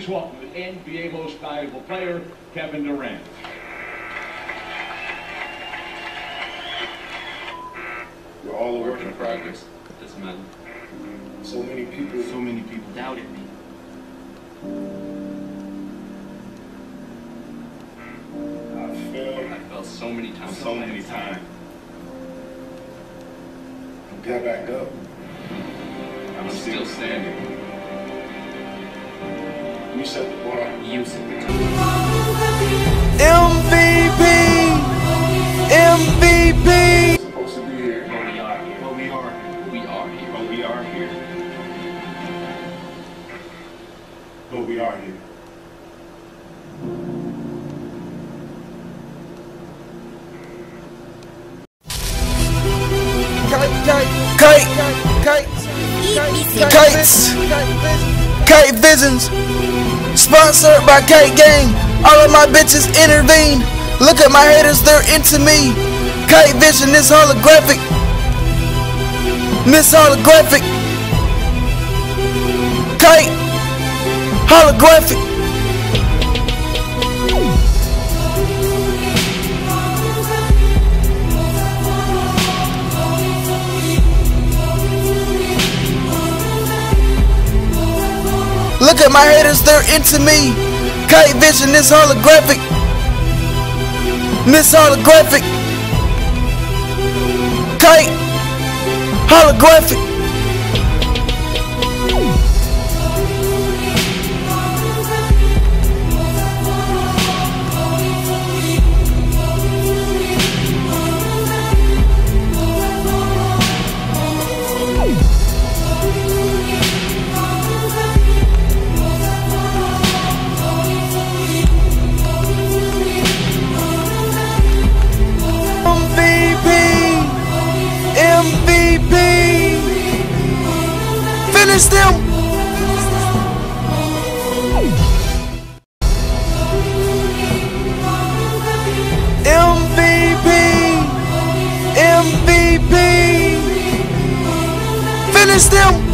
Please welcome the NBA Most Valuable Player, Kevin Durant. We're all a work in progress. This man. So many people Doubted me. I fell so many times. so many times. Get back up. I'm still standing. You set the bar. You set the MVP! MVP! Supposed to be here. But we are here. But we are. We are here. But we are here. But we are here. Kite Visions, sponsored by KiteGang. All of my bitches intervene. Look at my haters, they're into me. Kite Vision is holographic. Miss holographic. Kite, holographic. Look at my haters, they're into me. Kite Vision is holographic. Miss holographic. Kite, holographic. MVP, finish them. MVP, finish them.